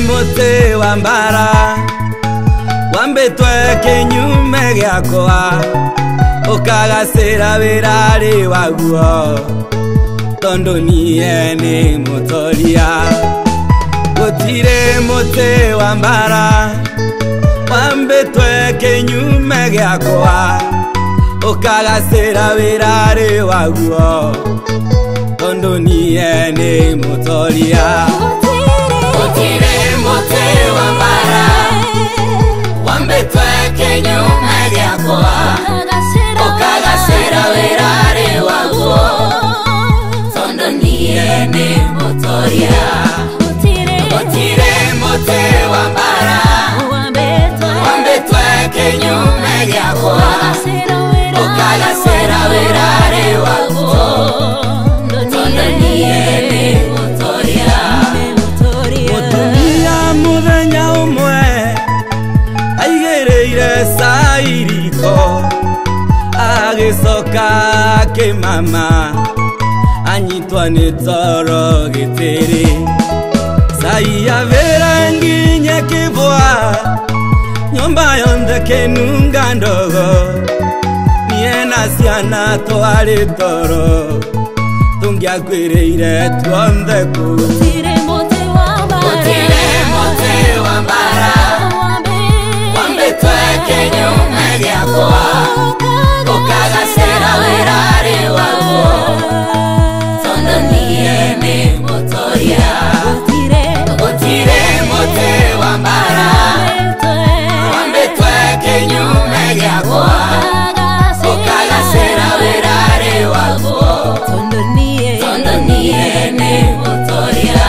muti wa mbara wambitwe kinyume giakwa ukagacira wirari waguo tondu nie ni mutoria gutire muti wa mbara wambitwe kinyume giakwa ukagacira wirari waguo tondu nie ni mutoria gutire muti wa mbara wambitwe kinyume giakwa ukagacira wirari waguo tondu nie ni mutoria gutire muti wa mbara wambitwe kinyume giakwa ukagacira wirari waguo tondu nie ni mutoria mutumia muthenya umwe aigereire sairiko agicoka kimama anyitwa ni toro gitiri saia vera nginya kivwa nyumba yonthe kenunga ndogo niena ciana twari toro tungiakwiriire tuonthe ku gutire muti wa mbara wambitwe kinyume giakwa ukagacira wirari waguo tondu nie ni mutoria gutire muti wa mbara wambitwe kinyume giakwa ukagacira wirari waguo tondu nie ni mutoria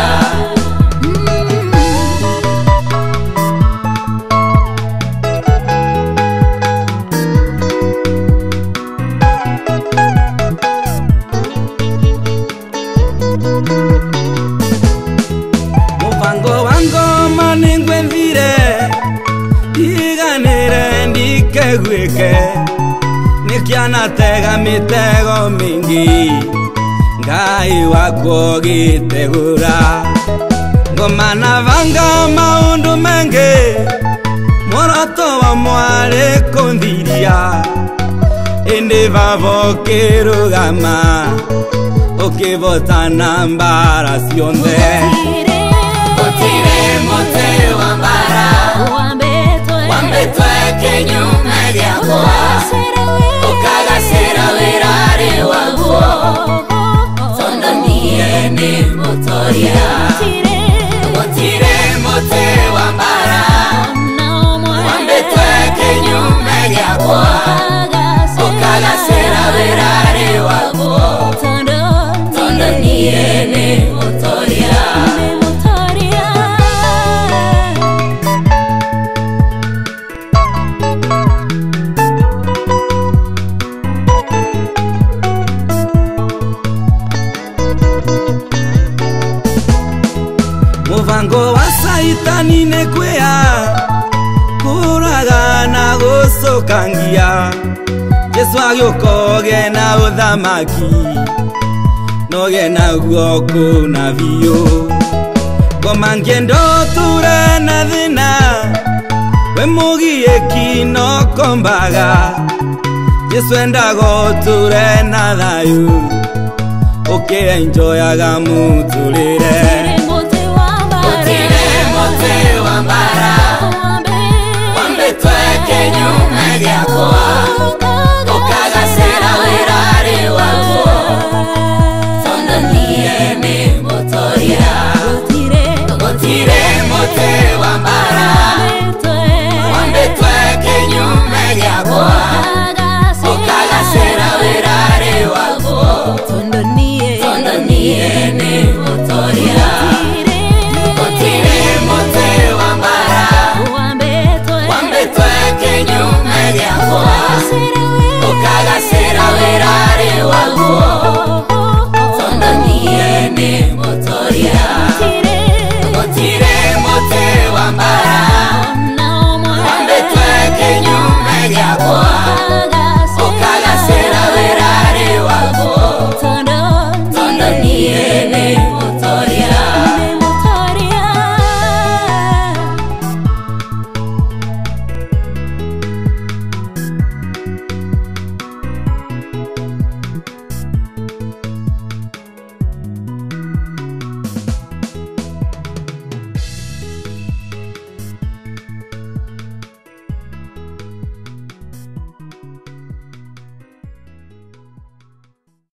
mupango wango maningwendire iganire ndikegwike nikianatega mitego mingi ngai wako gitegura ngomana vanga maundu mengi moroto wa mware kundhiria indi vavo kirugama ukivotana mbara cionthe gutire muti wa mbara wambitwe kinyume giakwa ukagacira wirari waguo tondu nie ni mutoria gutire muti wa mbara wambitwe kinyume giakwa ukagacira wirari waguo tondu nie ni mutoria muvango wa saitani nekwia kuraga na gucukangia Jesu agiokoge na uthamaki noge naguo kuna biu ngoma ngendo ture na thina we mugieki no kombaga Jesu endago ture na thayu ukienjoyaga muturire gutire muti wa mbara wambitwe kinyume giakwa ukagacira wirari waguo tondu nie ni mutoria gutire muti wa mbara wambitwe kinyume giakwa